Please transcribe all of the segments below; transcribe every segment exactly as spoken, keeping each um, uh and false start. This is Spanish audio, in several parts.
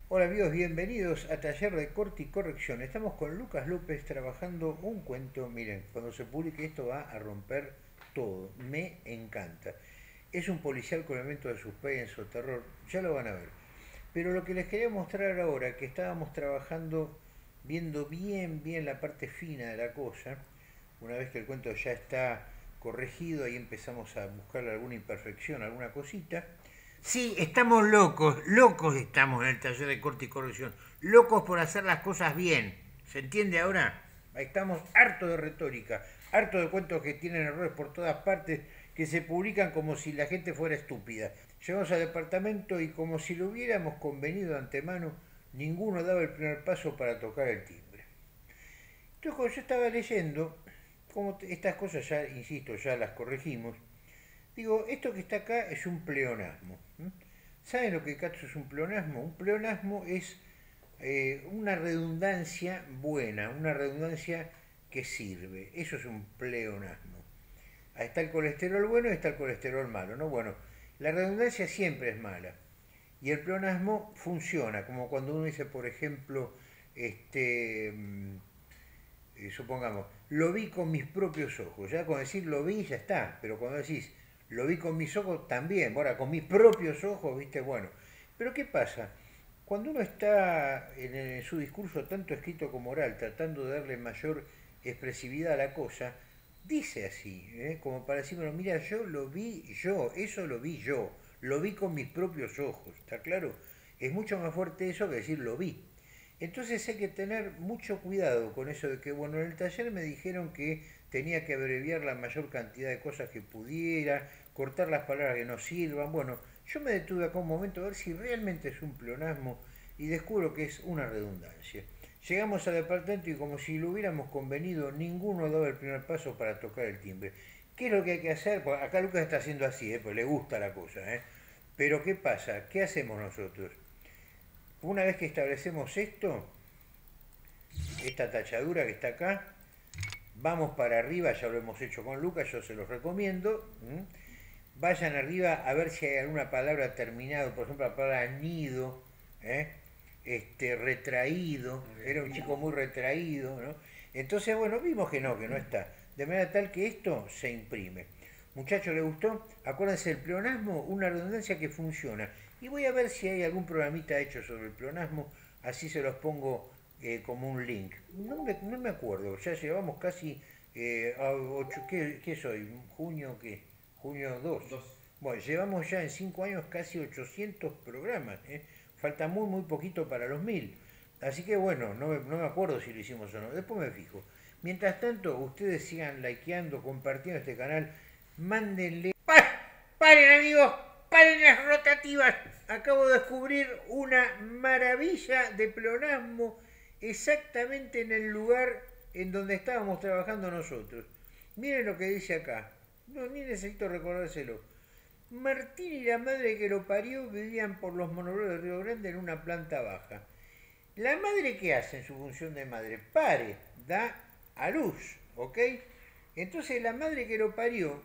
Hola amigos, bienvenidos a Taller de Corte y Corrección. Estamos con Lucas López trabajando un cuento. Miren, cuando se publique esto va a romper todo. Me encanta. Es un policial con elementos de suspenso, terror, ya lo van a ver. Pero lo que les quería mostrar ahora, que estábamos trabajando, viendo bien, bien la parte fina de la cosa, una vez que el cuento ya está corregido, ahí empezamos a buscarle alguna imperfección, alguna cosita. Sí, estamos locos, locos estamos en el taller de corte y corrección, locos por hacer las cosas bien. ¿Se entiende ahora? Ahí estamos harto de retórica, harto de cuentos que tienen errores por todas partes, que se publican como si la gente fuera estúpida. Llegamos al departamento y como si lo hubiéramos convenido de antemano, ninguno daba el primer paso para tocar el timbre. Entonces cuando yo estaba leyendo, como estas cosas ya, insisto, ya las corregimos, digo, esto que está acá es un pleonasmo. ¿Mm? ¿Saben lo que Katsu es un pleonasmo? Un pleonasmo es eh, una redundancia buena, una redundancia que sirve. Eso es un pleonasmo. Ahí está el colesterol bueno y está el colesterol malo, ¿no? Bueno, la redundancia siempre es mala. Y el pleonasmo funciona, como cuando uno dice, por ejemplo, este, mm, eh, supongamos, lo vi con mis propios ojos. Ya con decir lo vi ya está, pero cuando decís lo vi con mis ojos también, ahora con mis propios ojos, viste, bueno. Pero ¿qué pasa? Cuando uno está en, en su discurso, tanto escrito como oral, tratando de darle mayor expresividad a la cosa, dice así, ¿eh? Como para decirme, mira, yo lo vi yo, eso lo vi yo, lo vi con mis propios ojos, ¿está claro? Es mucho más fuerte eso que decir lo vi. Entonces hay que tener mucho cuidado con eso de que, bueno, en el taller me dijeron que tenía que abreviar la mayor cantidad de cosas que pudiera, cortar las palabras que no sirvan. Bueno, yo me detuve acá un momento a ver si realmente es un pleonasmo y descubro que es una redundancia. Llegamos al departamento y como si lo hubiéramos convenido, ninguno daba el primer paso para tocar el timbre. ¿Qué es lo que hay que hacer? Pues acá Lucas está haciendo así, ¿eh? Pues le gusta la cosa, ¿eh? Pero ¿qué pasa? ¿Qué hacemos nosotros? Una vez que establecemos esto, esta tachadura que está acá, vamos para arriba, ya lo hemos hecho con Lucas, yo se los recomiendo. ¿Mm? Vayan arriba a ver si hay alguna palabra terminada, por ejemplo la palabra nido, ¿eh? este, retraído, era un chico muy retraído, ¿no? Entonces, bueno, vimos que no, que no está. De manera tal que esto se imprime. Muchachos, ¿le gustó? Acuérdense, el pleonasmo, una redundancia que funciona. Y voy a ver si hay algún programita hecho sobre el pleonasmo, así se los pongo eh, como un link. No me, no me acuerdo, ya llevamos casi eh, a ocho, ¿qué, ¿qué soy? ¿Junio qué? Junio dos. Dos. Bueno, llevamos ya en cinco años casi ochocientos programas, ¿eh? Falta muy, muy poquito para los mil. Así que bueno, no me, no me acuerdo si lo hicimos o no, después me fijo. Mientras tanto, ustedes sigan likeando, compartiendo este canal, mándenle... ¡Paren amigos! ¡Paren las rotativas! Acabo de descubrir una maravilla de pleonasmo exactamente en el lugar en donde estábamos trabajando nosotros. Miren lo que dice acá. No, ni necesito recordárselo. Martín y la madre que lo parió vivían por los monoblocos de Río Grande en una planta baja. La madre que hace en su función de madre, pare, da a luz, ¿ok? Entonces la madre que lo parió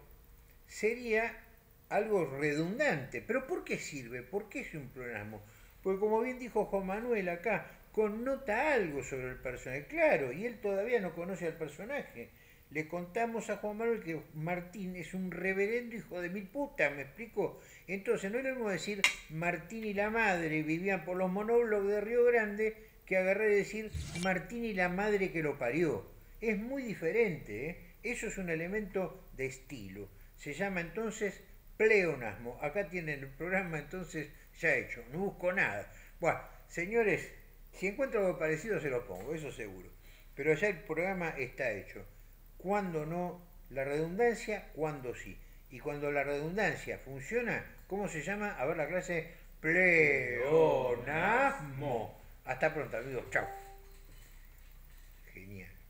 sería algo redundante. ¿Pero por qué sirve? ¿Por qué es un pleonasmo? Porque como bien dijo Juan Manuel acá, connota algo sobre el personaje. Claro, y él todavía no conoce al personaje. Le contamos a Juan Manuel que Martín es un reverendo hijo de mil putas, ¿me explico? Entonces no es lo mismo decir Martín y la madre vivían por los monóblogos de Río Grande que agarrar y decir Martín y la madre que lo parió. Es muy diferente, ¿eh? Eso es un elemento de estilo. Se llama entonces pleonasmo. Acá tienen el programa entonces ya hecho. No busco nada. Bueno, señores, si encuentro algo parecido se lo pongo, eso seguro. Pero ya el programa está hecho. Cuando no la redundancia, cuando sí. Y cuando la redundancia funciona, ¿cómo se llama? A ver la clase, Pleonasmo. pleonasmo. Hasta pronto, amigos. Chao. Genial.